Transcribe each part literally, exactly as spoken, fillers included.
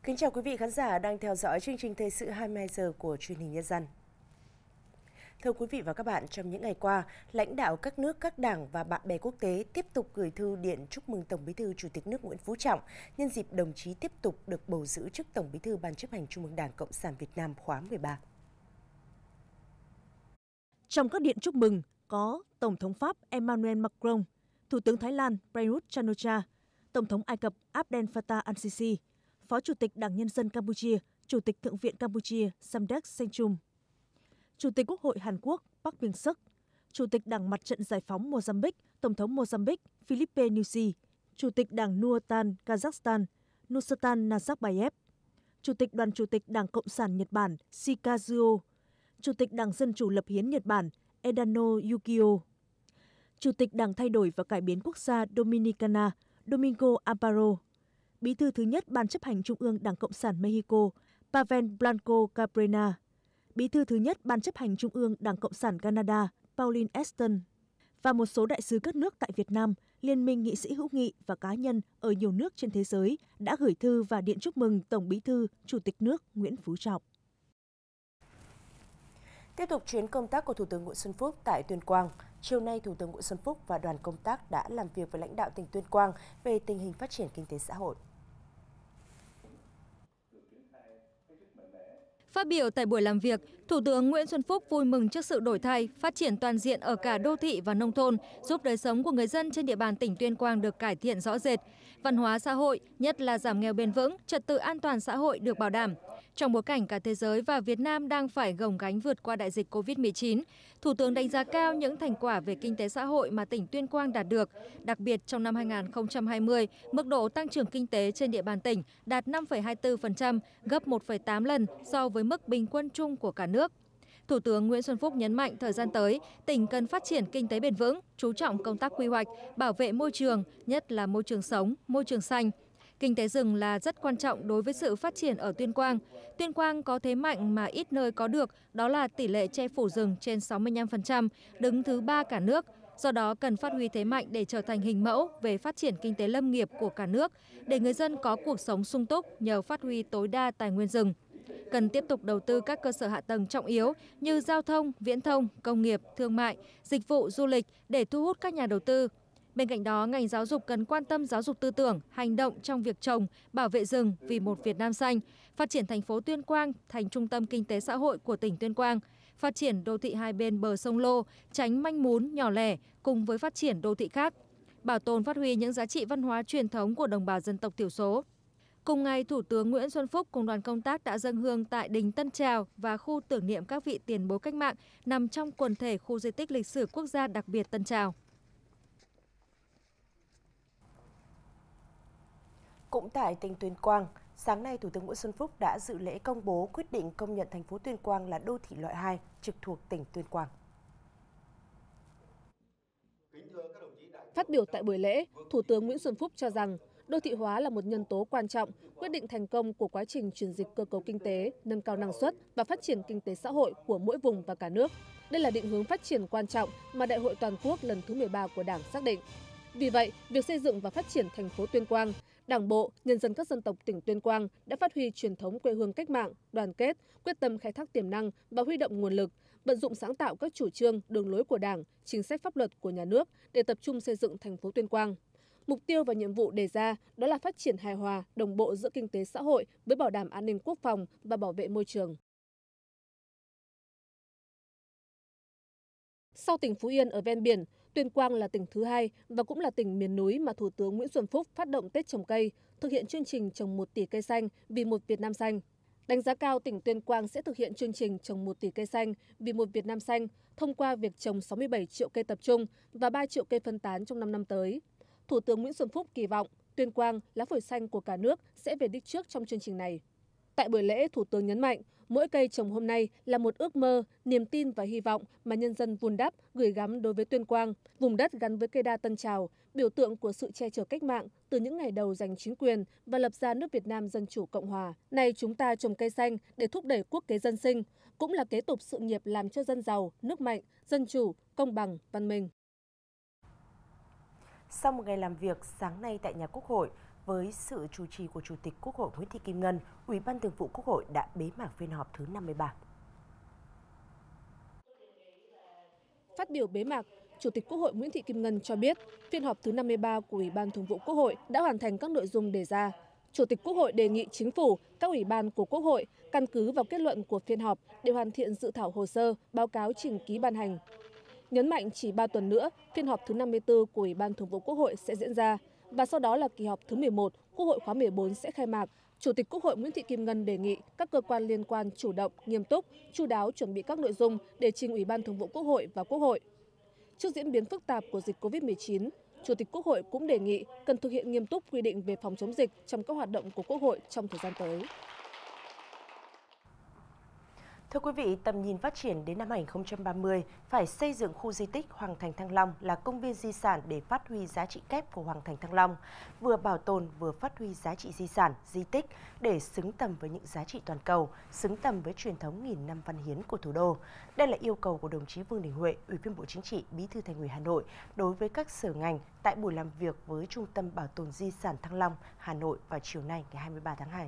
Kính chào quý vị khán giả đang theo dõi chương trình thời sự hai mươi hai giờ của Truyền hình Nhân dân. Thưa quý vị và các bạn, trong những ngày qua, lãnh đạo các nước, các đảng và bạn bè quốc tế tiếp tục gửi thư điện chúc mừng Tổng Bí thư Chủ tịch nước Nguyễn Phú Trọng nhân dịp đồng chí tiếp tục được bầu giữ chức Tổng Bí thư Ban chấp hành Trung ương Đảng Cộng sản Việt Nam khóa mười ba. Trong các điện chúc mừng có Tổng thống Pháp Emmanuel Macron, Thủ tướng Thái Lan Prayut Chan-o-cha, Tổng thống Ai Cập Abdel Fattah al-Sisi, Phó Chủ tịch Đảng Nhân dân Campuchia, Chủ tịch Thượng viện Campuchia Samdech Sengchum, Chủ tịch Quốc hội Hàn Quốc Park Byung-suk, Chủ tịch Đảng Mặt trận Giải phóng Mozambique, Tổng thống Mozambique Filipe Nyusi, Chủ tịch Đảng Nuotan Kazakhstan Nursultan Nazarbayev, Chủ tịch Đoàn Chủ tịch Đảng Cộng sản Nhật Bản Shikazuo, Chủ tịch Đảng Dân chủ lập hiến Nhật Bản Edano Yukio, Chủ tịch Đảng Thay đổi và Cải biến Quốc gia Dominicana Domingo Amparo, Bí thư thứ nhất Ban chấp hành Trung ương Đảng Cộng sản Mexico Pavel Blanco Cabrera, Bí thư thứ nhất Ban chấp hành Trung ương Đảng Cộng sản Canada Pauline Ashton và một số đại sứ các nước tại Việt Nam, Liên minh nghị sĩ hữu nghị và cá nhân ở nhiều nước trên thế giới đã gửi thư và điện chúc mừng Tổng Bí thư Chủ tịch nước Nguyễn Phú Trọng. Tiếp tục chuyến công tác của Thủ tướng Nguyễn Xuân Phúc tại Tuyên Quang, chiều nay Thủ tướng Nguyễn Xuân Phúc và đoàn công tác đã làm việc với lãnh đạo tỉnh Tuyên Quang về tình hình phát triển kinh tế xã hội. Phát biểu tại buổi làm việc, Thủ tướng Nguyễn Xuân Phúc vui mừng trước sự đổi thay, phát triển toàn diện ở cả đô thị và nông thôn, giúp đời sống của người dân trên địa bàn tỉnh Tuyên Quang được cải thiện rõ rệt. Văn hóa xã hội, nhất là giảm nghèo bền vững, trật tự an toàn xã hội được bảo đảm. Trong bối cảnh cả thế giới và Việt Nam đang phải gồng gánh vượt qua đại dịch Covid mười chín, Thủ tướng đánh giá cao những thành quả về kinh tế xã hội mà tỉnh Tuyên Quang đạt được. Đặc biệt trong năm hai nghìn không trăm hai mươi, mức độ tăng trưởng kinh tế trên địa bàn tỉnh đạt năm phẩy hai mươi tư phần trăm, gấp một phẩy tám lần so với mức bình quân chung của cả nước. Thủ tướng Nguyễn Xuân Phúc nhấn mạnh thời gian tới, tỉnh cần phát triển kinh tế bền vững, chú trọng công tác quy hoạch, bảo vệ môi trường, nhất là môi trường sống, môi trường xanh. Kinh tế rừng là rất quan trọng đối với sự phát triển ở Tuyên Quang. Tuyên Quang có thế mạnh mà ít nơi có được, đó là tỷ lệ che phủ rừng trên sáu mươi lăm phần trăm, đứng thứ ba cả nước. Do đó cần phát huy thế mạnh để trở thành hình mẫu về phát triển kinh tế lâm nghiệp của cả nước, để người dân có cuộc sống sung túc nhờ phát huy tối đa tài nguyên rừng. Cần tiếp tục đầu tư các cơ sở hạ tầng trọng yếu như giao thông, viễn thông, công nghiệp, thương mại, dịch vụ, du lịch để thu hút các nhà đầu tư. Bên cạnh đó, ngành giáo dục cần quan tâm giáo dục tư tưởng, hành động trong việc trồng, bảo vệ rừng vì một Việt Nam xanh, phát triển thành phố Tuyên Quang thành trung tâm kinh tế xã hội của tỉnh Tuyên Quang, phát triển đô thị hai bên bờ sông Lô, tránh manh mún, nhỏ lẻ cùng với phát triển đô thị khác, bảo tồn phát huy những giá trị văn hóa truyền thống của đồng bào dân tộc thiểu số. Cùng ngày, Thủ tướng Nguyễn Xuân Phúc cùng đoàn công tác đã dâng hương tại đình Tân Trào và khu tưởng niệm các vị tiền bối cách mạng nằm trong quần thể khu di tích lịch sử quốc gia đặc biệt Tân Trào. Cũng tại tỉnh Tuyên Quang, sáng nay Thủ tướng Nguyễn Xuân Phúc đã dự lễ công bố quyết định công nhận thành phố Tuyên Quang là đô thị loại hai trực thuộc tỉnh Tuyên Quang. Phát biểu tại buổi lễ, Thủ tướng Nguyễn Xuân Phúc cho rằng đô thị hóa là một nhân tố quan trọng, quyết định thành công của quá trình chuyển dịch cơ cấu kinh tế, nâng cao năng suất và phát triển kinh tế xã hội của mỗi vùng và cả nước. Đây là định hướng phát triển quan trọng mà Đại hội Toàn quốc lần thứ mười ba của Đảng xác định. Vì vậy, việc xây dựng và phát triển thành phố Tuyên Quang, Đảng bộ, nhân dân các dân tộc tỉnh Tuyên Quang đã phát huy truyền thống quê hương cách mạng, đoàn kết, quyết tâm khai thác tiềm năng và huy động nguồn lực, vận dụng sáng tạo các chủ trương, đường lối của Đảng, chính sách pháp luật của nhà nước để tập trung xây dựng thành phố Tuyên Quang. Mục tiêu và nhiệm vụ đề ra đó là phát triển hài hòa, đồng bộ giữa kinh tế xã hội với bảo đảm an ninh quốc phòng và bảo vệ môi trường. Sau tỉnh Phú Yên ở ven biển, Tuyên Quang là tỉnh thứ hai và cũng là tỉnh miền núi mà Thủ tướng Nguyễn Xuân Phúc phát động Tết trồng cây, thực hiện chương trình trồng một tỷ cây xanh vì một Việt Nam xanh. Đánh giá cao tỉnh Tuyên Quang sẽ thực hiện chương trình trồng một tỷ cây xanh vì một Việt Nam xanh thông qua việc trồng sáu mươi bảy triệu cây tập trung và ba triệu cây phân tán trong năm năm tới. Thủ tướng Nguyễn Xuân Phúc kỳ vọng Tuyên Quang, lá phổi xanh của cả nước, sẽ về đích trước trong chương trình này. Tại buổi lễ, Thủ tướng nhấn mạnh, mỗi cây trồng hôm nay là một ước mơ, niềm tin và hy vọng mà nhân dân vun đắp, gửi gắm đối với Tuyên Quang, vùng đất gắn với cây đa Tân Trào, biểu tượng của sự che chở cách mạng từ những ngày đầu giành chính quyền và lập ra nước Việt Nam Dân Chủ Cộng Hòa. Nay chúng ta trồng cây xanh để thúc đẩy quốc kế dân sinh, cũng là kế tục sự nghiệp làm cho dân giàu, nước mạnh, dân chủ, công bằng, văn minh. Sau một ngày làm việc, sáng nay tại nhà Quốc hội, với sự chủ trì của Chủ tịch Quốc hội Nguyễn Thị Kim Ngân, Ủy ban Thường vụ Quốc hội đã bế mạc phiên họp thứ năm mươi ba. Phát biểu bế mạc, Chủ tịch Quốc hội Nguyễn Thị Kim Ngân cho biết, phiên họp thứ năm mươi ba của Ủy ban Thường vụ Quốc hội đã hoàn thành các nội dung đề ra. Chủ tịch Quốc hội đề nghị Chính phủ, các ủy ban của Quốc hội căn cứ vào kết luận của phiên họp để hoàn thiện dự thảo hồ sơ, báo cáo trình ký ban hành. Nhấn mạnh chỉ ba tuần nữa, phiên họp thứ năm mươi tư của Ủy ban Thường vụ Quốc hội sẽ diễn ra, và sau đó là kỳ họp thứ mười một, Quốc hội khóa mười bốn sẽ khai mạc. Chủ tịch Quốc hội Nguyễn Thị Kim Ngân đề nghị các cơ quan liên quan chủ động, nghiêm túc, chu đáo chuẩn bị các nội dung để trình Ủy ban Thường vụ Quốc hội và Quốc hội. Trước diễn biến phức tạp của dịch Covid mười chín, Chủ tịch Quốc hội cũng đề nghị cần thực hiện nghiêm túc quy định về phòng chống dịch trong các hoạt động của Quốc hội trong thời gian tới. Thưa quý vị, tầm nhìn phát triển đến năm hai nghìn không trăm ba mươi phải xây dựng khu di tích Hoàng Thành Thăng Long là công viên di sản để phát huy giá trị kép của Hoàng Thành Thăng Long, vừa bảo tồn vừa phát huy giá trị di sản, di tích để xứng tầm với những giá trị toàn cầu, xứng tầm với truyền thống nghìn năm văn hiến của thủ đô. Đây là yêu cầu của đồng chí Vương Đình Huệ, Ủy viên Bộ Chính trị, Bí thư Thành ủy Hà Nội đối với các sở ngành tại buổi làm việc với Trung tâm Bảo tồn Di sản Thăng Long, Hà Nội vào chiều nay ngày hai mươi ba tháng hai.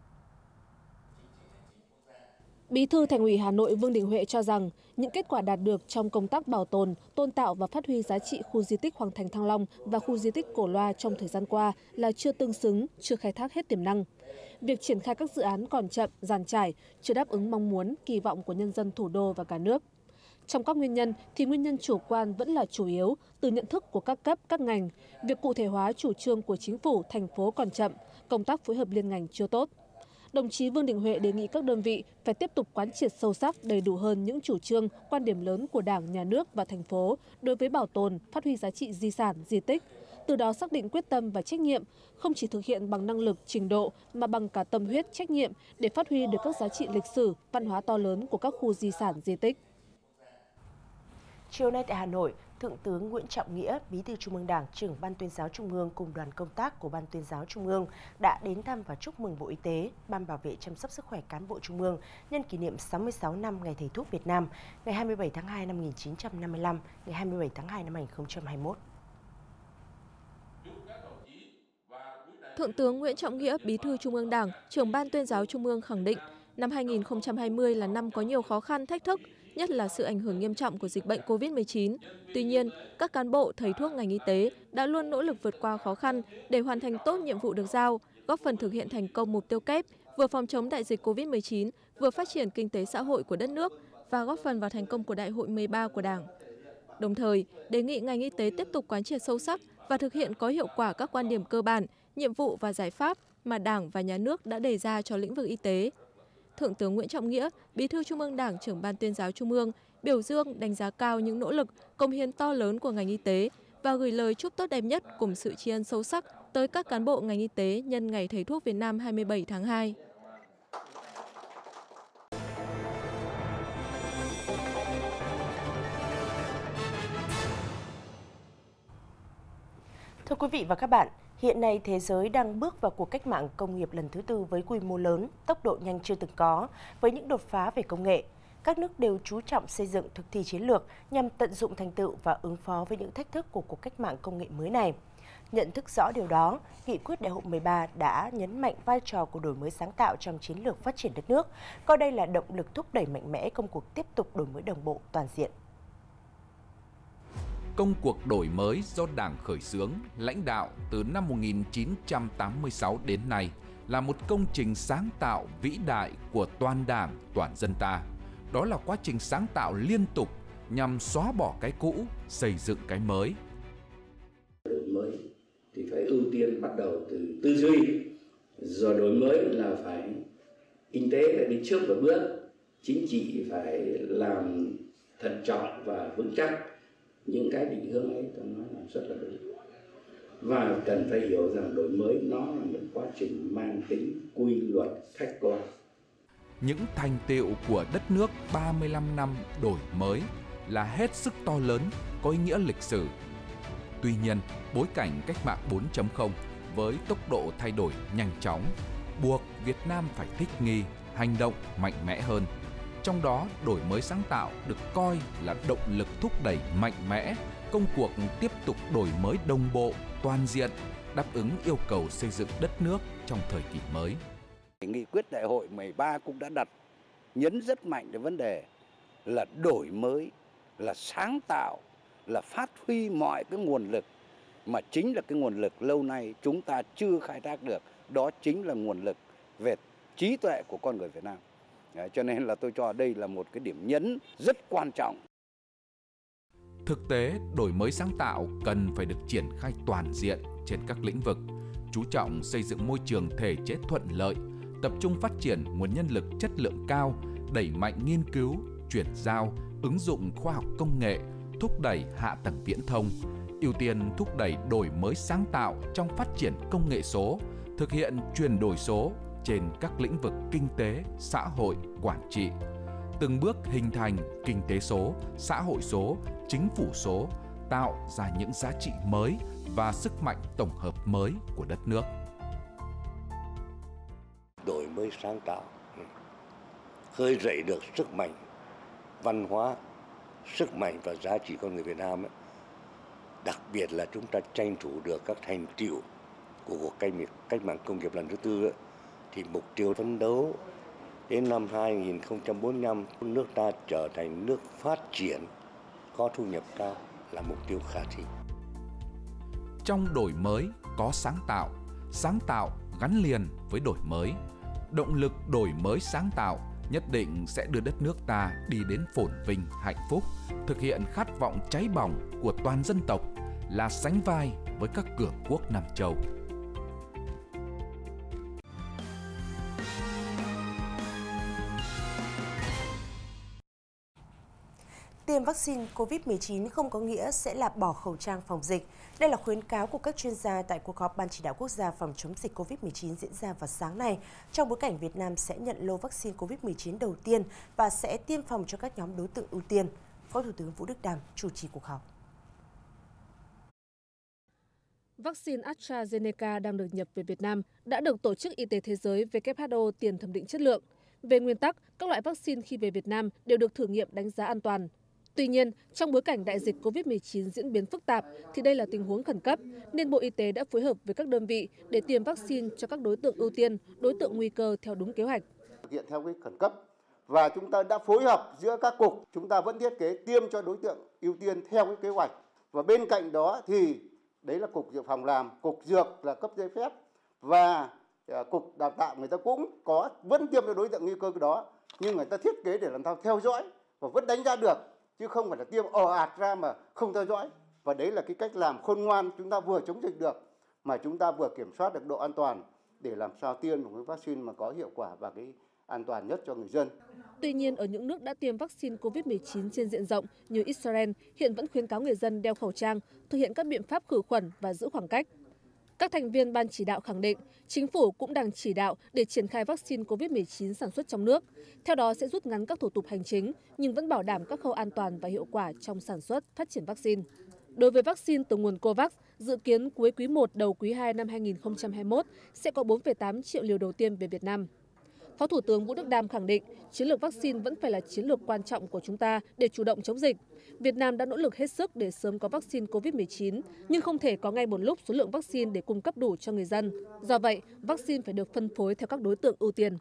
Bí thư Thành ủy Hà Nội Vương Đình Huệ cho rằng những kết quả đạt được trong công tác bảo tồn, tôn tạo và phát huy giá trị khu di tích Hoàng Thành Thăng Long và khu di tích Cổ Loa trong thời gian qua là chưa tương xứng, chưa khai thác hết tiềm năng. Việc triển khai các dự án còn chậm, dàn trải, chưa đáp ứng mong muốn, kỳ vọng của nhân dân thủ đô và cả nước. Trong các nguyên nhân thì nguyên nhân chủ quan vẫn là chủ yếu, từ nhận thức của các cấp, các ngành, việc cụ thể hóa chủ trương của chính phủ, thành phố còn chậm, công tác phối hợp liên ngành chưa tốt. Đồng chí Vương Đình Huệ đề nghị các đơn vị phải tiếp tục quán triệt sâu sắc, đầy đủ hơn những chủ trương, quan điểm lớn của Đảng, Nhà nước và thành phố đối với bảo tồn, phát huy giá trị di sản, di tích, từ đó xác định quyết tâm và trách nhiệm, không chỉ thực hiện bằng năng lực, trình độ mà bằng cả tâm huyết, trách nhiệm để phát huy được các giá trị lịch sử, văn hóa to lớn của các khu di sản, di tích. Chiều nay tại Hà Nội, Thượng tướng Nguyễn Trọng Nghĩa, Bí thư Trung ương Đảng, Trưởng Ban Tuyên giáo Trung ương cùng đoàn công tác của Ban Tuyên giáo Trung ương đã đến thăm và chúc mừng Bộ Y tế, Ban Bảo vệ chăm sóc sức khỏe cán bộ Trung ương nhân kỷ niệm sáu mươi sáu năm Ngày Thầy thuốc Việt Nam, ngày hai mươi bảy tháng hai năm một nghìn chín trăm năm mươi lăm, ngày hai mươi bảy tháng hai năm hai nghìn không trăm hai mươi mốt. Thượng tướng Nguyễn Trọng Nghĩa, Bí thư Trung ương Đảng, Trưởng Ban Tuyên giáo Trung ương khẳng định, năm hai nghìn không trăm hai mươi là năm có nhiều khó khăn, thách thức, nhất là sự ảnh hưởng nghiêm trọng của dịch bệnh Covid mười chín. Tuy nhiên, các cán bộ, thầy thuốc ngành y tế đã luôn nỗ lực vượt qua khó khăn để hoàn thành tốt nhiệm vụ được giao, góp phần thực hiện thành công mục tiêu kép, vừa phòng chống đại dịch Covid mười chín, vừa phát triển kinh tế xã hội của đất nước và góp phần vào thành công của Đại hội mười ba của Đảng. Đồng thời, đề nghị ngành y tế tiếp tục quán triệt sâu sắc và thực hiện có hiệu quả các quan điểm cơ bản, nhiệm vụ và giải pháp mà Đảng và Nhà nước đã đề ra cho lĩnh vực y tế. Thượng tướng Nguyễn Trọng Nghĩa, Bí thư Trung ương Đảng, Trưởng Ban Tuyên giáo Trung ương, biểu dương đánh giá cao những nỗ lực, công hiến to lớn của ngành y tế và gửi lời chúc tốt đẹp nhất cùng sự tri ân sâu sắc tới các cán bộ ngành y tế nhân Ngày Thầy thuốc Việt Nam hai mươi bảy tháng hai. Thưa quý vị và các bạn, hiện nay thế giới đang bước vào cuộc cách mạng công nghiệp lần thứ tư với quy mô lớn, tốc độ nhanh chưa từng có, với những đột phá về công nghệ. Các nước đều chú trọng xây dựng thực thi chiến lược nhằm tận dụng thành tựu và ứng phó với những thách thức của cuộc cách mạng công nghệ mới này. Nhận thức rõ điều đó, Nghị quyết Đại hội mười ba đã nhấn mạnh vai trò của đổi mới sáng tạo trong chiến lược phát triển đất nước, coi đây là động lực thúc đẩy mạnh mẽ công cuộc tiếp tục đổi mới đồng bộ toàn diện. Công cuộc đổi mới do Đảng khởi xướng, lãnh đạo từ năm một nghìn chín trăm tám mươi sáu đến nay là một công trình sáng tạo vĩ đại của toàn Đảng, toàn dân ta. Đó là quá trình sáng tạo liên tục nhằm xóa bỏ cái cũ, xây dựng cái mới. Đổi mới thì phải ưu tiên bắt đầu từ tư duy, rồi đổi mới là phải kinh tế phải đi trước một bước, chính trị phải làm thận trọng và vững chắc. Những cái định hướng ấy tôi nói là rất là đúng. Và cần phải hiểu rằng đổi mới nó là một quá trình mang tính quy luật khách quan. Những thành tựu của đất nước ba mươi lăm năm đổi mới là hết sức to lớn, có ý nghĩa lịch sử. Tuy nhiên, bối cảnh cách mạng bốn chấm không với tốc độ thay đổi nhanh chóng, buộc Việt Nam phải thích nghi, hành động mạnh mẽ hơn. Trong đó, đổi mới sáng tạo được coi là động lực thúc đẩy mạnh mẽ công cuộc tiếp tục đổi mới đồng bộ, toàn diện đáp ứng yêu cầu xây dựng đất nước trong thời kỳ mới. Nghị quyết đại hội mười ba cũng đã đặt nhấn rất mạnh đến vấn đề là đổi mới, là sáng tạo, là phát huy mọi cái nguồn lực mà chính là cái nguồn lực lâu nay chúng ta chưa khai thác được, đó chính là nguồn lực về trí tuệ của con người Việt Nam. Đấy, cho nên là tôi cho đây là một cái điểm nhấn rất quan trọng. Thực tế, đổi mới sáng tạo cần phải được triển khai toàn diện trên các lĩnh vực, chú trọng xây dựng môi trường thể chế thuận lợi, tập trung phát triển nguồn nhân lực chất lượng cao, đẩy mạnh nghiên cứu, chuyển giao, ứng dụng khoa học công nghệ, thúc đẩy hạ tầng viễn thông, ưu tiên thúc đẩy đổi mới sáng tạo trong phát triển công nghệ số, thực hiện chuyển đổi số trên các lĩnh vực kinh tế, xã hội, quản trị, từng bước hình thành kinh tế số, xã hội số, chính phủ số, tạo ra những giá trị mới và sức mạnh tổng hợp mới của đất nước. Đổi mới sáng tạo, khơi dậy được sức mạnh văn hóa, sức mạnh và giá trị con người Việt Nam ấy. Đặc biệt là chúng ta tranh thủ được các thành tựu của cuộc cách mạng công nghiệp lần thứ tư ấy, thì mục tiêu phấn đấu đến năm hai nghìn không trăm bốn mươi lăm nước ta trở thành nước phát triển có thu nhập cao là mục tiêu khả thi. Trong đổi mới có sáng tạo, sáng tạo gắn liền với đổi mới. Động lực đổi mới sáng tạo nhất định sẽ đưa đất nước ta đi đến phồn vinh, hạnh phúc, thực hiện khát vọng cháy bỏng của toàn dân tộc là sánh vai với các cường quốc Nam châu. Tiêm vaccine covid mười chín không có nghĩa sẽ là bỏ khẩu trang phòng dịch. Đây là khuyến cáo của các chuyên gia tại cuộc họp Ban Chỉ đạo Quốc gia phòng chống dịch covid mười chín diễn ra vào sáng nay, trong bối cảnh Việt Nam sẽ nhận lô vaccine covid mười chín đầu tiên và sẽ tiêm phòng cho các nhóm đối tượng ưu tiên. Phó Thủ tướng Vũ Đức Đam chủ trì cuộc họp. Vaccine AstraZeneca đang được nhập về Việt Nam đã được Tổ chức Y tế Thế giới W H O tiền thẩm định chất lượng. Về nguyên tắc, các loại vaccine khi về Việt Nam đều được thử nghiệm đánh giá an toàn. Tuy nhiên, trong bối cảnh đại dịch covid mười chín diễn biến phức tạp thì đây là tình huống khẩn cấp, nên Bộ Y tế đã phối hợp với các đơn vị để tiêm vaccine cho các đối tượng ưu tiên, đối tượng nguy cơ theo đúng kế hoạch. Thực hiện theo cái khẩn cấp và chúng ta đã phối hợp giữa các cục, chúng ta vẫn thiết kế tiêm cho đối tượng ưu tiên theo cái kế hoạch. Và bên cạnh đó thì đấy là Cục Dược Phòng làm, Cục Dược là cấp giấy phép và Cục Đào tạo người ta cũng có vẫn tiêm cho đối tượng nguy cơ đó, nhưng người ta thiết kế để làm sao theo dõi và vẫn đánh giá được, chứ không phải là tiêm ồ ạt ra mà không theo dõi. Và đấy là cái cách làm khôn ngoan, chúng ta vừa chống dịch được mà chúng ta vừa kiểm soát được độ an toàn để làm sao tiêm một cái vaccine mà có hiệu quả và cái an toàn nhất cho người dân. Tuy nhiên, ở những nước đã tiêm vaccine covid mười chín trên diện rộng như Israel, hiện vẫn khuyến cáo người dân đeo khẩu trang, thực hiện các biện pháp khử khuẩn và giữ khoảng cách. Các thành viên Ban chỉ đạo khẳng định, Chính phủ cũng đang chỉ đạo để triển khai vaccine covid mười chín sản xuất trong nước. Theo đó sẽ rút ngắn các thủ tục hành chính, nhưng vẫn bảo đảm các khâu an toàn và hiệu quả trong sản xuất, phát triển vaccine. Đối với vaccine từ nguồn COVAX, dự kiến cuối quý một đầu quý hai năm hai nghìn không trăm hai mươi mốt sẽ có bốn phẩy tám triệu liều đầu tiên về Việt Nam. Phó Thủ tướng Vũ Đức Đam khẳng định, chiến lược vaccine vẫn phải là chiến lược quan trọng của chúng ta để chủ động chống dịch. Việt Nam đã nỗ lực hết sức để sớm có vaccine covid mười chín, nhưng không thể có ngay một lúc số lượng vaccine để cung cấp đủ cho người dân. Do vậy, vaccine phải được phân phối theo các đối tượng ưu tiên.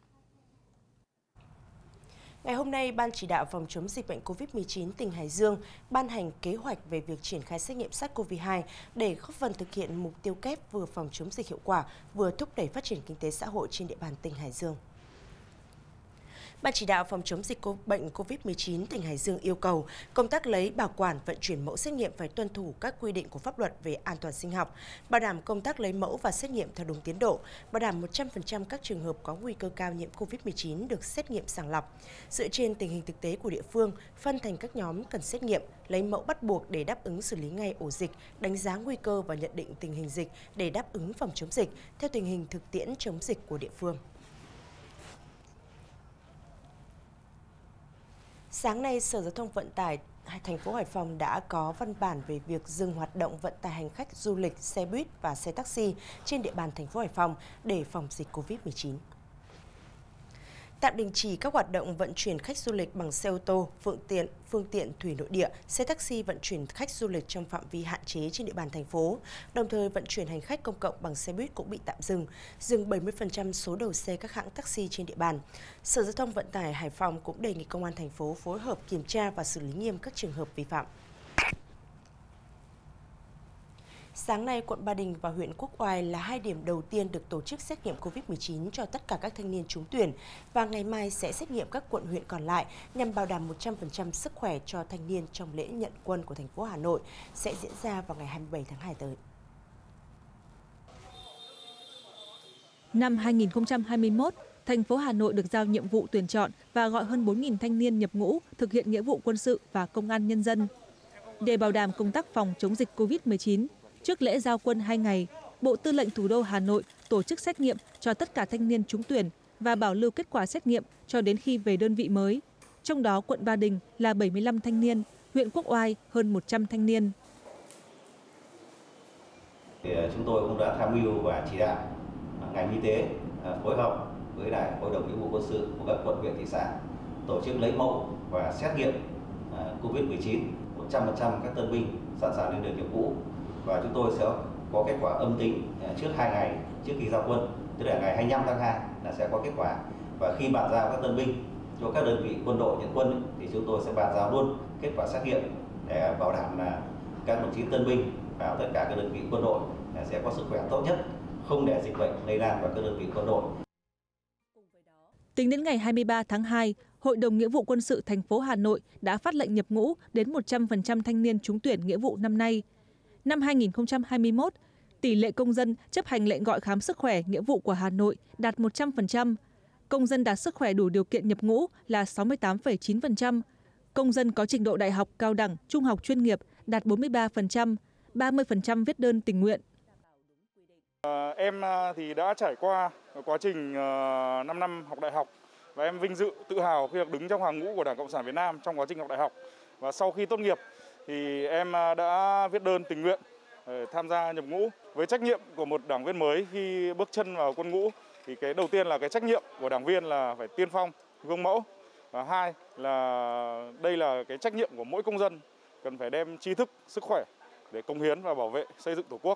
Ngày hôm nay, Ban chỉ đạo phòng chống dịch bệnh covid mười chín tỉnh Hải Dương ban hành kế hoạch về việc triển khai xét nghiệm SARS-xê o vê hai để góp phần thực hiện mục tiêu kép vừa phòng chống dịch hiệu quả, vừa thúc đẩy phát triển kinh tế xã hội trên địa bàn tỉnh Hải Dương. Ban chỉ đạo phòng chống dịch bệnh covid mười chín tỉnh Hải Dương yêu cầu công tác lấy, bảo quản, vận chuyển mẫu xét nghiệm phải tuân thủ các quy định của pháp luật về an toàn sinh học, bảo đảm công tác lấy mẫu và xét nghiệm theo đúng tiến độ, bảo đảm một trăm phần trăm các trường hợp có nguy cơ cao nhiễm covid mười chín được xét nghiệm sàng lọc. Dựa trên tình hình thực tế của địa phương, phân thành các nhóm cần xét nghiệm, lấy mẫu bắt buộc để đáp ứng xử lý ngay ổ dịch, đánh giá nguy cơ và nhận định tình hình dịch để đáp ứng phòng chống dịch theo tình hình thực tiễn chống dịch của địa phương. Sáng nay, Sở Giao thông Vận tải thành phố Hải Phòng đã có văn bản về việc dừng hoạt động vận tải hành khách du lịch, xe buýt và xe taxi trên địa bàn thành phố Hải Phòng để phòng dịch covid mười chín. tạm đình chỉ các hoạt động vận chuyển khách du lịch bằng xe ô tô, phương tiện, phương tiện thủy nội địa, xe taxi vận chuyển khách du lịch trong phạm vi hạn chế trên địa bàn thành phố. Đồng thời vận chuyển hành khách công cộng bằng xe buýt cũng bị tạm dừng, dừng bảy mươi phần trăm số đầu xe các hãng taxi trên địa bàn. Sở Giao thông Vận tải Hải Phòng cũng đề nghị Công an thành phố phối hợp kiểm tra và xử lý nghiêm các trường hợp vi phạm. Sáng nay, quận Ba Đình và huyện Quốc Oai là hai điểm đầu tiên được tổ chức xét nghiệm covid mười chín cho tất cả các thanh niên trúng tuyển và ngày mai sẽ xét nghiệm các quận huyện còn lại nhằm bảo đảm một trăm phần trăm sức khỏe cho thanh niên trong lễ nhận quân của thành phố Hà Nội sẽ diễn ra vào ngày hai mươi bảy tháng hai tới. Năm hai nghìn không trăm hai mươi mốt, thành phố Hà Nội được giao nhiệm vụ tuyển chọn và gọi hơn bốn nghìn thanh niên nhập ngũ thực hiện nghĩa vụ quân sự và công an nhân dân. Để bảo đảm công tác phòng chống dịch covid mười chín, trước lễ giao quân hai ngày, Bộ Tư lệnh Thủ đô Hà Nội tổ chức xét nghiệm cho tất cả thanh niên trúng tuyển và bảo lưu kết quả xét nghiệm cho đến khi về đơn vị mới. Trong đó quận Ba Đình là bảy mươi lăm thanh niên, huyện Quốc Oai hơn một trăm thanh niên. Chúng tôi cũng đã tham mưu và chỉ đạo ngành y tế phối hợp với lại Hội đồng Nghĩa vụ Quân sự của các quận, huyện, thị xã tổ chức lấy mẫu và xét nghiệm covid mười chín một trăm phần trăm các tân binh sẵn sàng lên đường nhập ngũ, và chúng tôi sẽ có kết quả âm tính trước hai ngày trước khi giao quân, tức là ngày hai mươi lăm tháng hai là sẽ có kết quả. Và khi bàn giao các tân binh cho các đơn vị quân đội nhận quân thì chúng tôi sẽ bàn giao luôn kết quả xét nghiệm để bảo đảm là các đồng chí tân binh vào tất cả các đơn vị quân đội sẽ có sức khỏe tốt nhất, không để dịch bệnh lây lan vào các đơn vị quân đội. Tính đến ngày hai mươi ba tháng hai, Hội đồng Nghĩa vụ Quân sự thành phố Hà Nội đã phát lệnh nhập ngũ đến một trăm phần trăm thanh niên trúng tuyển nghĩa vụ năm nay. Năm hai nghìn không trăm hai mươi mốt, tỷ lệ công dân chấp hành lệnh gọi khám sức khỏe nghĩa vụ của Hà Nội đạt một trăm phần trăm. Công dân đạt sức khỏe đủ điều kiện nhập ngũ là sáu mươi tám phẩy chín phần trăm. Công dân có trình độ đại học, cao đẳng, trung học chuyên nghiệp đạt bốn mươi ba phần trăm, ba mươi phần trăm viết đơn tình nguyện. À, em thì đã trải qua quá trình năm năm học đại học và em vinh dự, tự hào khi được đứng trong hàng ngũ của Đảng Cộng sản Việt Nam trong quá trình học đại học. Và sau khi tốt nghiệp thì em đã viết đơn tình nguyện để tham gia nhập ngũ. Với trách nhiệm của một đảng viên mới khi bước chân vào quân ngũ thì cái đầu tiên là cái trách nhiệm của đảng viên là phải tiên phong, gương mẫu. Và hai là đây là cái trách nhiệm của mỗi công dân cần phải đem tri thức, sức khỏe để cống hiến và bảo vệ xây dựng Tổ quốc.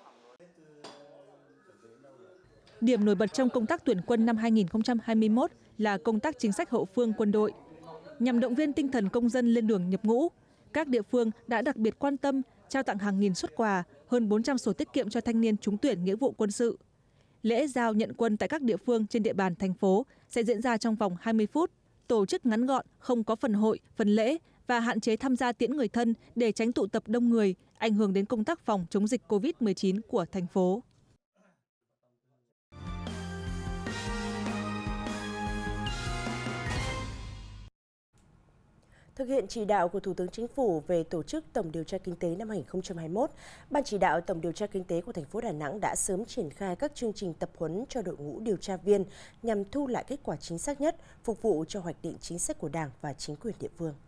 Điểm nổi bật trong công tác tuyển quân năm hai nghìn không trăm hai mươi mốt là công tác chính sách hậu phương quân đội. Nhằm động viên tinh thần công dân lên đường nhập ngũ, các địa phương đã đặc biệt quan tâm trao tặng hàng nghìn suất quà, hơn bốn trăm sổ tiết kiệm cho thanh niên trúng tuyển nghĩa vụ quân sự. Lễ giao nhận quân tại các địa phương trên địa bàn thành phố sẽ diễn ra trong vòng hai mươi phút, tổ chức ngắn gọn, không có phần hội, phần lễ và hạn chế tham gia tiễn người thân để tránh tụ tập đông người, ảnh hưởng đến công tác phòng chống dịch covid mười chín của thành phố. Thực hiện chỉ đạo của Thủ tướng Chính phủ về tổ chức tổng điều tra kinh tế năm hai nghìn không trăm hai mươi mốt, Ban chỉ đạo tổng điều tra kinh tế của thành phố Đà Nẵng đã sớm triển khai các chương trình tập huấn cho đội ngũ điều tra viên nhằm thu lại kết quả chính xác nhất, phục vụ cho hoạch định chính sách của Đảng và chính quyền địa phương.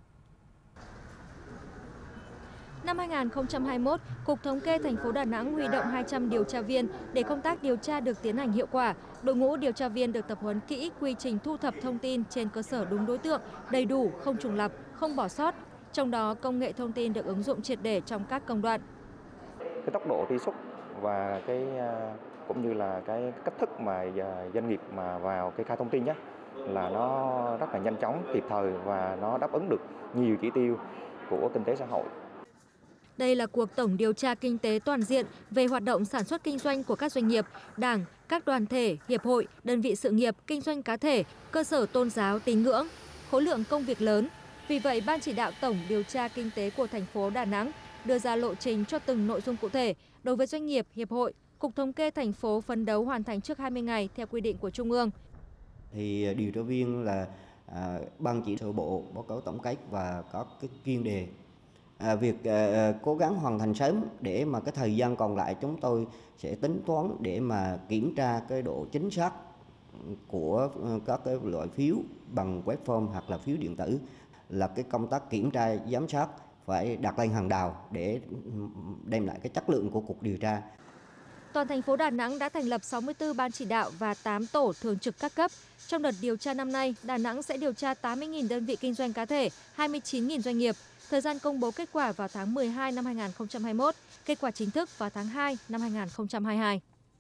Năm hai nghìn không trăm hai mươi mốt, Cục Thống kê thành phố Đà Nẵng huy động hai trăm điều tra viên để công tác điều tra được tiến hành hiệu quả. Đội ngũ điều tra viên được tập huấn kỹ quy trình thu thập thông tin trên cơ sở đúng đối tượng, đầy đủ, không trùng lặp, không bỏ sót. Trong đó, công nghệ thông tin được ứng dụng triệt để trong các công đoạn. Cái tốc độ truy xuất và cái cũng như là cái cách thức mà doanh nghiệp mà vào cái khai thông tin nhé, là nó rất là nhanh chóng, kịp thời và nó đáp ứng được nhiều chỉ tiêu của kinh tế xã hội. Đây là cuộc tổng điều tra kinh tế toàn diện về hoạt động sản xuất kinh doanh của các doanh nghiệp, đảng, các đoàn thể, hiệp hội, đơn vị sự nghiệp, kinh doanh cá thể, cơ sở tôn giáo, tín ngưỡng, khối lượng công việc lớn. Vì vậy, Ban chỉ đạo tổng điều tra kinh tế của thành phố Đà Nẵng đưa ra lộ trình cho từng nội dung cụ thể. Đối với doanh nghiệp, hiệp hội, Cục Thống kê thành phố phấn đấu hoàn thành trước hai mươi ngày theo quy định của Trung ương. Thì điều tra viên là à, ban chỉ sơ bộ báo cáo tổng kết và có cái chuyên đề. À, việc à, cố gắng hoàn thành sớm để mà cái thời gian còn lại chúng tôi sẽ tính toán để mà kiểm tra cái độ chính xác của các cái loại phiếu bằng web form hoặc là phiếu điện tử, là cái công tác kiểm tra giám sát phải đặt lên hàng đầu để đem lại cái chất lượng của cuộc điều tra. Toàn thành phố Đà Nẵng đã thành lập sáu mươi tư ban chỉ đạo và tám tổ thường trực các cấp. Trong đợt điều tra năm nay, Đà Nẵng sẽ điều tra tám mươi nghìn đơn vị kinh doanh cá thể, hai mươi chín nghìn doanh nghiệp. Thời gian công bố kết quả vào tháng mười hai năm hai nghìn không trăm hai mươi mốt, kết quả chính thức vào tháng hai năm hai nghìn không trăm hai mươi hai.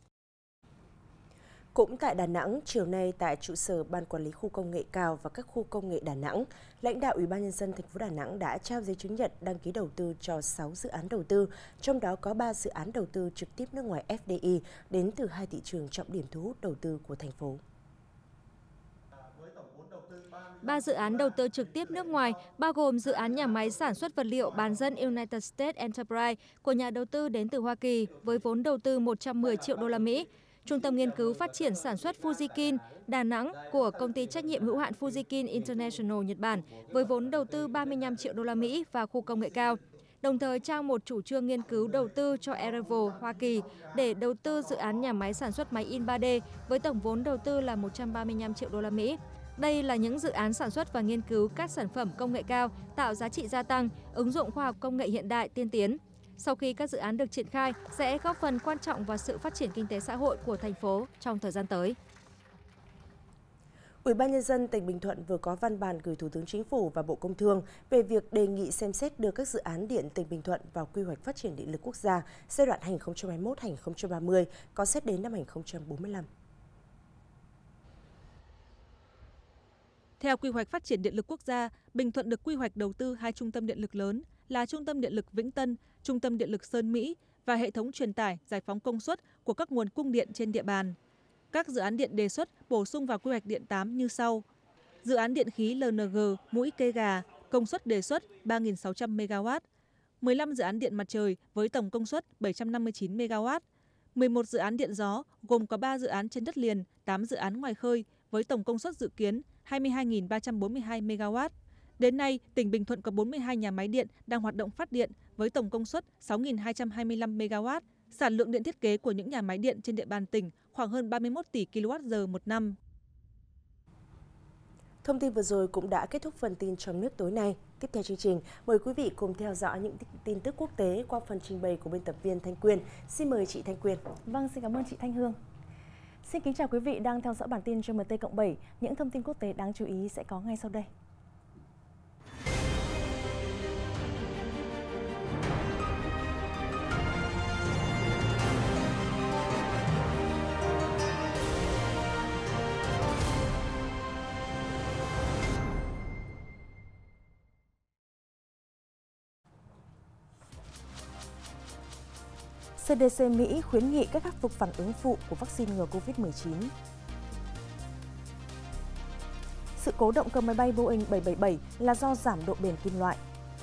Cũng tại Đà Nẵng, chiều nay tại trụ sở Ban Quản lý Khu Công nghệ cao và các khu công nghệ Đà Nẵng, lãnh đạo Ủy ban Nhân dân thành phố Đà Nẵng đã trao giấy chứng nhận đăng ký đầu tư cho sáu dự án đầu tư, trong đó có ba dự án đầu tư trực tiếp nước ngoài F D I đến từ hai thị trường trọng điểm thu hút đầu tư của thành phố. Ba dự án đầu tư trực tiếp nước ngoài bao gồm dự án nhà máy sản xuất vật liệu bán dẫn United States Enterprise của nhà đầu tư đến từ Hoa Kỳ với vốn đầu tư một trăm mười triệu đô la Mỹ, Trung tâm nghiên cứu phát triển sản xuất Fujikin Đà Nẵng của công ty trách nhiệm hữu hạn Fujikin International Nhật Bản với vốn đầu tư ba mươi lăm triệu đô la Mỹ và khu công nghệ cao. Đồng thời trao một chủ trương nghiên cứu đầu tư cho Erevo Hoa Kỳ để đầu tư dự án nhà máy sản xuất máy in ba D với tổng vốn đầu tư là một trăm ba mươi lăm triệu đô la Mỹ. Đây là những dự án sản xuất và nghiên cứu các sản phẩm công nghệ cao, tạo giá trị gia tăng, ứng dụng khoa học công nghệ hiện đại tiên tiến. Sau khi các dự án được triển khai, sẽ góp phần quan trọng vào sự phát triển kinh tế xã hội của thành phố trong thời gian tới. Ủy ban Nhân dân tỉnh Bình Thuận vừa có văn bản gửi Thủ tướng Chính phủ và Bộ Công Thương về việc đề nghị xem xét đưa các dự án điện tỉnh Bình Thuận vào quy hoạch phát triển điện lực quốc gia giai đoạn hai nghìn không trăm hai mươi mốt đến hai nghìn không trăm ba mươi, có xét đến năm hai nghìn không trăm bốn mươi lăm. Theo quy hoạch phát triển điện lực quốc gia, Bình Thuận được quy hoạch đầu tư hai trung tâm điện lực lớn là Trung tâm Điện lực Vĩnh Tân, Trung tâm Điện lực Sơn Mỹ và hệ thống truyền tải, giải phóng công suất của các nguồn cung điện trên địa bàn. Các dự án điện đề xuất bổ sung vào quy hoạch điện tám như sau. Dự án điện khí L N G Mũi Kê Gà, công suất đề xuất ba nghìn sáu trăm mê ga oát, mười lăm dự án điện mặt trời với tổng công suất bảy trăm năm mươi chín mê ga oát, mười một dự án điện gió gồm có ba dự án trên đất liền, tám dự án ngoài khơi với tổng công suất dự kiến hai mươi hai nghìn ba trăm bốn mươi hai mê ga oát. Đến nay, tỉnh Bình Thuận có bốn mươi hai nhà máy điện đang hoạt động phát điện với tổng công suất sáu nghìn hai trăm hai mươi lăm mê ga oát. Sản lượng điện thiết kế của những nhà máy điện trên địa bàn tỉnh khoảng hơn ba mươi mốt tỷ ki lô oát giờ một năm. Thông tin vừa rồi cũng đã kết thúc phần tin trong nước tối nay. Tiếp theo chương trình, mời quý vị cùng theo dõi những tin tức quốc tế qua phần trình bày của biên tập viên Thanh Quyên. Xin mời chị Thanh Quyên. Vâng, xin cảm ơn chị Thanh Hương. Xin kính chào quý vị đang theo dõi bản tin G M T cộng bảy. Những thông tin quốc tế đáng chú ý sẽ có ngay sau đây. C D C Mỹ khuyến nghị cách khắc phục phản ứng phụ của vaccine ngừa Covid mười chín. Sự cố động cơ máy bay Boeing bảy bảy bảy là do giảm độ bền kim loại.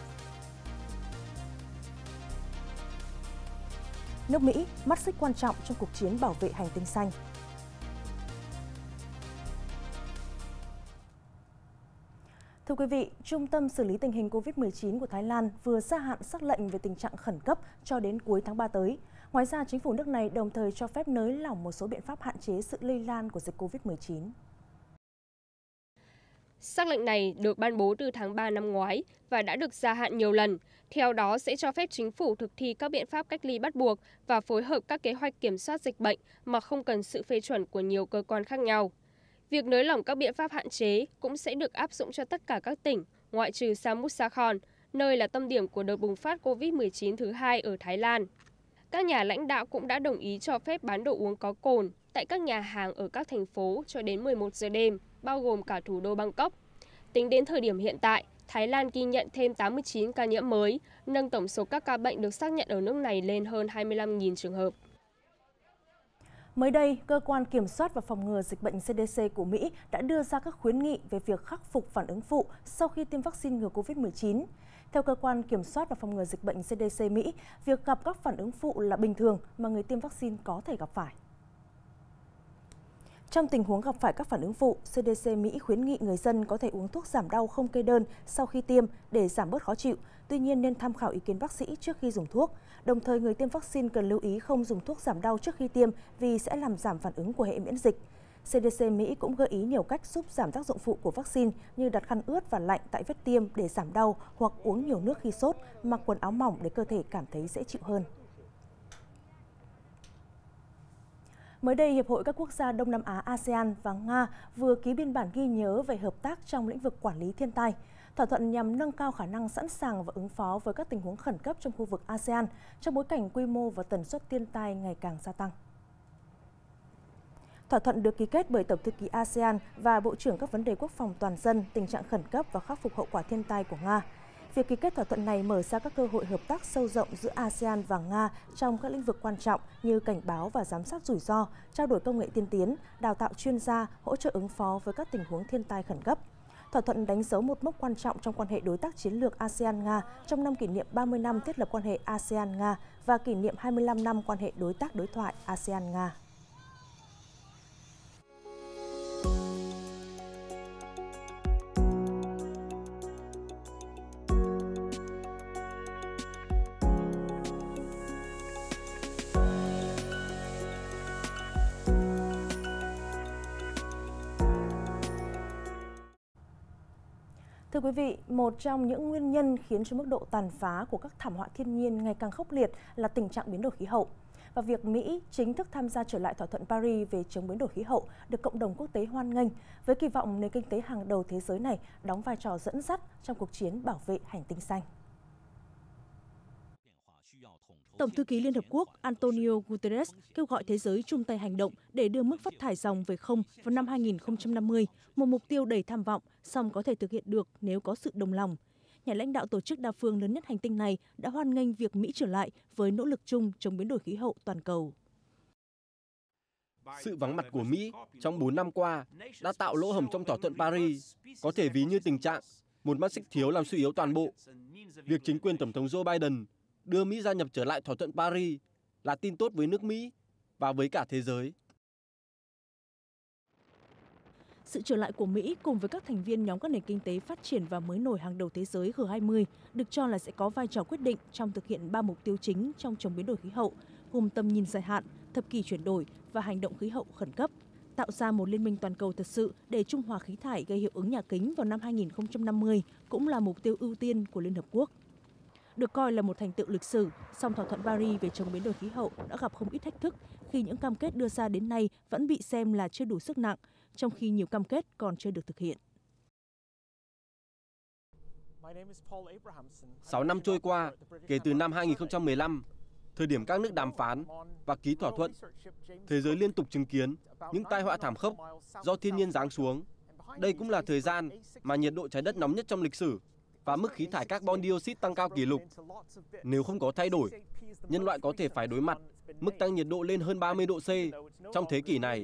Nước Mỹ mắt xích quan trọng trong cuộc chiến bảo vệ hành tinh xanh. Thưa quý vị, Trung tâm xử lý tình hình Covid mười chín của Thái Lan vừa gia hạn sắc lệnh về tình trạng khẩn cấp cho đến cuối tháng ba tới. Ngoài ra, chính phủ nước này đồng thời cho phép nới lỏng một số biện pháp hạn chế sự lây lan của dịch Covid mười chín. Sắc lệnh này được ban bố từ tháng ba năm ngoái và đã được gia hạn nhiều lần. Theo đó sẽ cho phép chính phủ thực thi các biện pháp cách ly bắt buộc và phối hợp các kế hoạch kiểm soát dịch bệnh mà không cần sự phê chuẩn của nhiều cơ quan khác nhau. Việc nới lỏng các biện pháp hạn chế cũng sẽ được áp dụng cho tất cả các tỉnh, ngoại trừ Samut Sakhon, nơi là tâm điểm của đợt bùng phát Covid mười chín thứ hai ở Thái Lan. Các nhà lãnh đạo cũng đã đồng ý cho phép bán đồ uống có cồn tại các nhà hàng ở các thành phố cho đến mười một giờ đêm, bao gồm cả thủ đô Bangkok. Tính đến thời điểm hiện tại, Thái Lan ghi nhận thêm tám mươi chín ca nhiễm mới, nâng tổng số các ca bệnh được xác nhận ở nước này lên hơn hai mươi lăm nghìn trường hợp. Mới đây, Cơ quan Kiểm soát và Phòng ngừa Dịch bệnh C D C của Mỹ đã đưa ra các khuyến nghị về việc khắc phục phản ứng phụ sau khi tiêm vaccine ngừa Covid mười chín. Theo Cơ quan Kiểm soát và Phòng ngừa Dịch bệnh C D C Mỹ, việc gặp các phản ứng phụ là bình thường mà người tiêm vaccine có thể gặp phải. Trong tình huống gặp phải các phản ứng phụ, C D C Mỹ khuyến nghị người dân có thể uống thuốc giảm đau không kê đơn sau khi tiêm để giảm bớt khó chịu. Tuy nhiên nên tham khảo ý kiến bác sĩ trước khi dùng thuốc. Đồng thời người tiêm vaccine cần lưu ý không dùng thuốc giảm đau trước khi tiêm vì sẽ làm giảm phản ứng của hệ miễn dịch. C D C Mỹ cũng gợi ý nhiều cách giúp giảm tác dụng phụ của vaccine như đặt khăn ướt và lạnh tại vết tiêm để giảm đau hoặc uống nhiều nước khi sốt, mặc quần áo mỏng để cơ thể cảm thấy dễ chịu hơn. Mới đây, Hiệp hội các quốc gia Đông Nam Á a sê an và Nga vừa ký biên bản ghi nhớ về hợp tác trong lĩnh vực quản lý thiên tai. Thỏa thuận nhằm nâng cao khả năng sẵn sàng và ứng phó với các tình huống khẩn cấp trong khu vực a sê an trong bối cảnh quy mô và tần suất thiên tai ngày càng gia tăng. Thỏa thuận được ký kết bởi Tổng thư ký a sê an và Bộ trưởng các vấn đề quốc phòng toàn dân, tình trạng khẩn cấp và khắc phục hậu quả thiên tai của Nga. Việc ký kết thỏa thuận này mở ra các cơ hội hợp tác sâu rộng giữa a sê an và Nga trong các lĩnh vực quan trọng như cảnh báo và giám sát rủi ro, trao đổi công nghệ tiên tiến, đào tạo chuyên gia, hỗ trợ ứng phó với các tình huống thiên tai khẩn cấp. Thỏa thuận đánh dấu một mốc quan trọng trong quan hệ đối tác chiến lược a sê an Nga trong năm kỷ niệm ba mươi năm thiết lập quan hệ a sê an Nga và kỷ niệm hai mươi lăm năm quan hệ đối tác đối thoại a sê an Nga. Thưa quý vị, một trong những nguyên nhân khiến cho mức độ tàn phá của các thảm họa thiên nhiên ngày càng khốc liệt là tình trạng biến đổi khí hậu. Và việc Mỹ chính thức tham gia trở lại thỏa thuận Paris về chống biến đổi khí hậu được cộng đồng quốc tế hoan nghênh, với kỳ vọng nền kinh tế hàng đầu thế giới này đóng vai trò dẫn dắt trong cuộc chiến bảo vệ hành tinh xanh. Tổng thư ký Liên Hợp Quốc Antonio Guterres kêu gọi thế giới chung tay hành động để đưa mức phát thải ròng về không vào năm hai nghìn không trăm năm mươi, một mục tiêu đầy tham vọng, song có thể thực hiện được nếu có sự đồng lòng. Nhà lãnh đạo tổ chức đa phương lớn nhất hành tinh này đã hoan nghênh việc Mỹ trở lại với nỗ lực chung chống biến đổi khí hậu toàn cầu. Sự vắng mặt của Mỹ trong bốn năm qua đã tạo lỗ hổng trong thỏa thuận Paris, có thể ví như tình trạng một mắt xích thiếu làm suy yếu toàn bộ. Việc chính quyền Tổng thống Joe Biden đưa Mỹ gia nhập trở lại thỏa thuận Paris là tin tốt với nước Mỹ và với cả thế giới. Sự trở lại của Mỹ cùng với các thành viên nhóm các nền kinh tế phát triển và mới nổi hàng đầu thế giới G hai mươi được cho là sẽ có vai trò quyết định trong thực hiện ba mục tiêu chính trong chống biến đổi khí hậu, gồm tầm nhìn dài hạn, thập kỷ chuyển đổi và hành động khí hậu khẩn cấp, tạo ra một liên minh toàn cầu thật sự để trung hòa khí thải gây hiệu ứng nhà kính vào năm hai nghìn không trăm năm mươi cũng là mục tiêu ưu tiên của Liên Hợp Quốc. Được coi là một thành tựu lịch sử, song thỏa thuận Paris về chống biến đổi khí hậu đã gặp không ít thách thức khi những cam kết đưa ra đến nay vẫn bị xem là chưa đủ sức nặng, trong khi nhiều cam kết còn chưa được thực hiện. Sáu năm trôi qua, kể từ năm hai nghìn không trăm mười lăm, thời điểm các nước đàm phán và ký thỏa thuận, thế giới liên tục chứng kiến những tai họa thảm khốc do thiên nhiên giáng xuống. Đây cũng là thời gian mà nhiệt độ trái đất nóng nhất trong lịch sử và mức khí thải carbon dioxide tăng cao kỷ lục. Nếu không có thay đổi, nhân loại có thể phải đối mặt mức tăng nhiệt độ lên hơn ba mươi độ C trong thế kỷ này.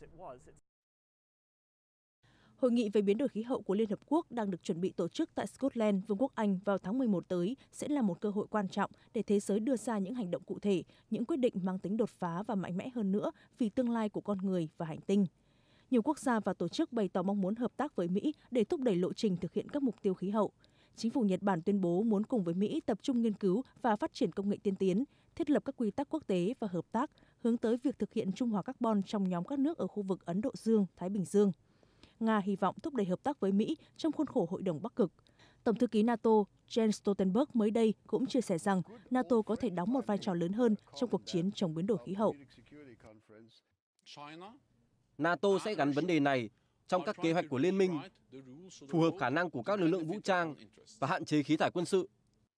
Hội nghị về biến đổi khí hậu của Liên Hợp Quốc đang được chuẩn bị tổ chức tại Scotland, Vương quốc Anh vào tháng mười một tới sẽ là một cơ hội quan trọng để thế giới đưa ra những hành động cụ thể, những quyết định mang tính đột phá và mạnh mẽ hơn nữa vì tương lai của con người và hành tinh. Nhiều quốc gia và tổ chức bày tỏ mong muốn hợp tác với Mỹ để thúc đẩy lộ trình thực hiện các mục tiêu khí hậu. Chính phủ Nhật Bản tuyên bố muốn cùng với Mỹ tập trung nghiên cứu và phát triển công nghệ tiên tiến, thiết lập các quy tắc quốc tế và hợp tác hướng tới việc thực hiện trung hòa carbon trong nhóm các nước ở khu vực Ấn Độ Dương, Thái Bình Dương. Nga hy vọng thúc đẩy hợp tác với Mỹ trong khuôn khổ Hội đồng Bắc Cực. Tổng thư ký NATO Jens Stoltenberg mới đây cũng chia sẻ rằng NATO có thể đóng một vai trò lớn hơn trong cuộc chiến chống biến đổi khí hậu. NATO sẽ gắn vấn đề này trong các kế hoạch của liên minh, phù hợp khả năng của các lực lượng vũ trang và hạn chế khí thải quân sự.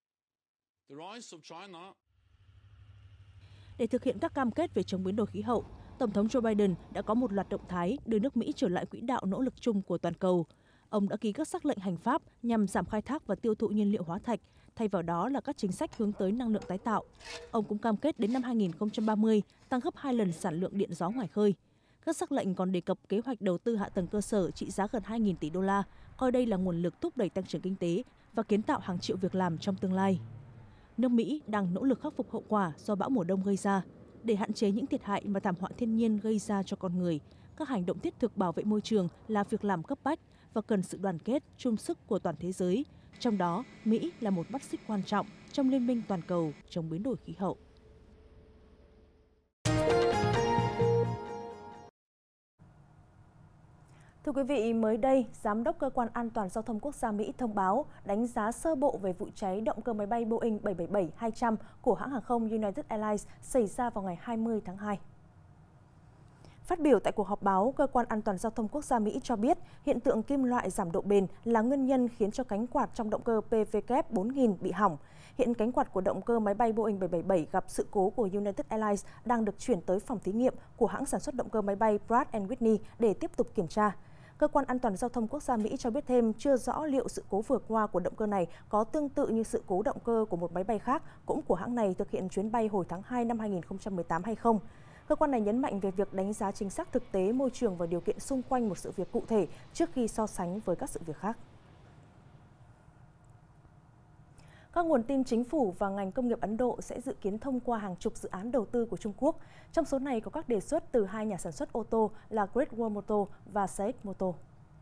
Để thực hiện các cam kết về chống biến đổi khí hậu, Tổng thống Joe Biden đã có một loạt động thái đưa nước Mỹ trở lại quỹ đạo nỗ lực chung của toàn cầu. Ông đã ký các sắc lệnh hành pháp nhằm giảm khai thác và tiêu thụ nhiên liệu hóa thạch, thay vào đó là các chính sách hướng tới năng lượng tái tạo. Ông cũng cam kết đến năm hai nghìn không trăm ba mươi tăng gấp hai lần sản lượng điện gió ngoài khơi. Các sắc lệnh còn đề cập kế hoạch đầu tư hạ tầng cơ sở trị giá gần hai nghìn tỷ đô la, coi đây là nguồn lực thúc đẩy tăng trưởng kinh tế và kiến tạo hàng triệu việc làm trong tương lai. Nước Mỹ đang nỗ lực khắc phục hậu quả do bão mùa đông gây ra. Để hạn chế những thiệt hại mà thảm họa thiên nhiên gây ra cho con người, các hành động thiết thực bảo vệ môi trường là việc làm cấp bách và cần sự đoàn kết, chung sức của toàn thế giới. Trong đó, Mỹ là một mắt xích quan trọng trong liên minh toàn cầu chống biến đổi khí hậu. Thưa quý vị, mới đây, Giám đốc Cơ quan An toàn Giao thông Quốc gia Mỹ thông báo đánh giá sơ bộ về vụ cháy động cơ máy bay Boeing bảy bảy bảy hai trăm của hãng hàng không United Airlines xảy ra vào ngày hai mươi tháng hai. Phát biểu tại cuộc họp báo, Cơ quan An toàn Giao thông Quốc gia Mỹ cho biết hiện tượng kim loại giảm độ bền là nguyên nhân khiến cho cánh quạt trong động cơ P W bốn nghìn bị hỏng. Hiện cánh quạt của động cơ máy bay Boeing bảy bảy bảy gặp sự cố của United Airlines đang được chuyển tới phòng thí nghiệm của hãng sản xuất động cơ máy bay Pratt and Whitney để tiếp tục kiểm tra. Cơ quan An toàn Giao thông Quốc gia Mỹ cho biết thêm chưa rõ liệu sự cố vừa qua của động cơ này có tương tự như sự cố động cơ của một máy bay khác cũng của hãng này thực hiện chuyến bay hồi tháng hai năm hai nghìn không trăm mười tám hay không. Cơ quan này nhấn mạnh về việc đánh giá chính xác thực tế môi trường và điều kiện xung quanh một sự việc cụ thể trước khi so sánh với các sự việc khác. Các nguồn tin chính phủ và ngành công nghiệp Ấn Độ sẽ dự kiến thông qua hàng chục dự án đầu tư của Trung Quốc. Trong số này có các đề xuất từ hai nhà sản xuất ô tô là Great Wall Motor và SAIC Motor.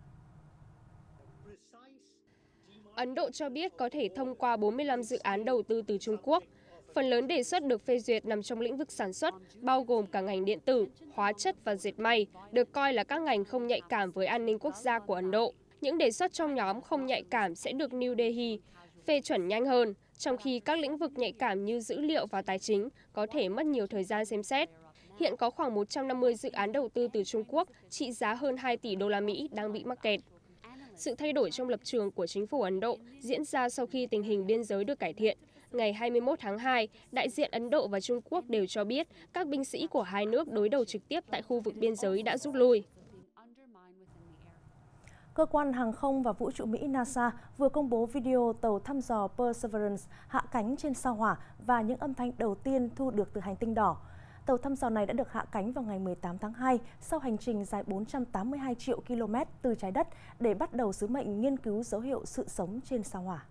Ấn Độ cho biết có thể thông qua bốn mươi lăm dự án đầu tư từ Trung Quốc. Phần lớn đề xuất được phê duyệt nằm trong lĩnh vực sản xuất, bao gồm cả ngành điện tử, hóa chất và dệt may, được coi là các ngành không nhạy cảm với an ninh quốc gia của Ấn Độ. Những đề xuất trong nhóm không nhạy cảm sẽ được New Delhi phê chuẩn nhanh hơn, trong khi các lĩnh vực nhạy cảm như dữ liệu và tài chính có thể mất nhiều thời gian xem xét. Hiện có khoảng một trăm năm mươi dự án đầu tư từ Trung Quốc trị giá hơn hai tỷ đô la Mỹ đang bị mắc kẹt. Sự thay đổi trong lập trường của chính phủ Ấn Độ diễn ra sau khi tình hình biên giới được cải thiện. Ngày hai mươi mốt tháng hai, đại diện Ấn Độ và Trung Quốc đều cho biết các binh sĩ của hai nước đối đầu trực tiếp tại khu vực biên giới đã rút lui. Cơ quan Hàng không và Vũ trụ Mỹ NASA vừa công bố video tàu thăm dò Perseverance hạ cánh trên sao Hỏa và những âm thanh đầu tiên thu được từ hành tinh đỏ. Tàu thăm dò này đã được hạ cánh vào ngày mười tám tháng hai sau hành trình dài bốn trăm tám mươi hai triệu ki lô mét từ trái đất để bắt đầu sứ mệnh nghiên cứu dấu hiệu sự sống trên sao Hỏa.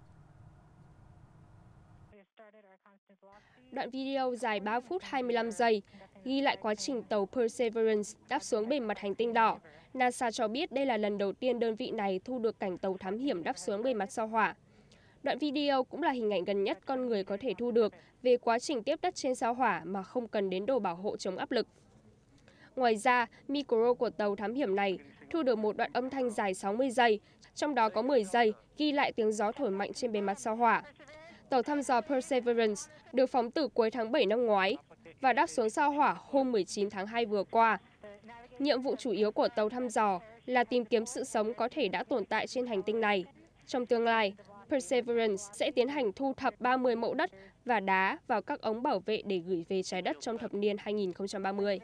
Đoạn video dài ba phút hai mươi lăm giây ghi lại quá trình tàu Perseverance đáp xuống bề mặt hành tinh đỏ. NASA cho biết đây là lần đầu tiên đơn vị này thu được cảnh tàu thám hiểm đáp xuống bề mặt sao Hỏa. Đoạn video cũng là hình ảnh gần nhất con người có thể thu được về quá trình tiếp đất trên sao Hỏa mà không cần đến đồ bảo hộ chống áp lực. Ngoài ra, micro của tàu thám hiểm này thu được một đoạn âm thanh dài sáu mươi giây, trong đó có mười giây ghi lại tiếng gió thổi mạnh trên bề mặt sao Hỏa. Tàu thăm dò Perseverance được phóng từ cuối tháng bảy năm ngoái và đáp xuống sao Hỏa hôm mười chín tháng hai vừa qua. Nhiệm vụ chủ yếu của tàu thăm dò là tìm kiếm sự sống có thể đã tồn tại trên hành tinh này. Trong tương lai, Perseverance sẽ tiến hành thu thập ba mươi mẫu đất và đá vào các ống bảo vệ để gửi về trái đất trong thập niên hai nghìn không trăm ba mươi.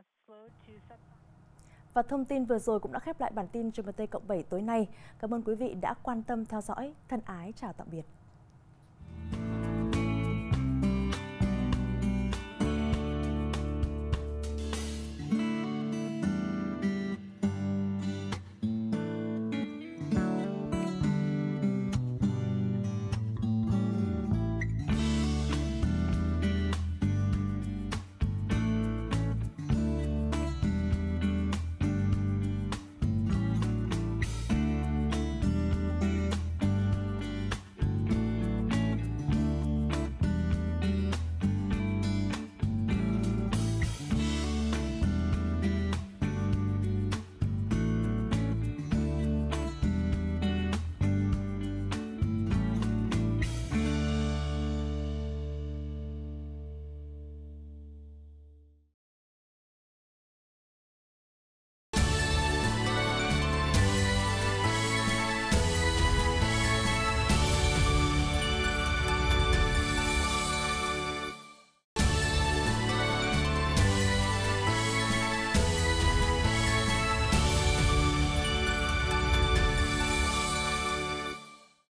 Và thông tin vừa rồi cũng đã khép lại bản tin G M T cộng bảy tối nay. Cảm ơn quý vị đã quan tâm theo dõi. Thân ái chào tạm biệt.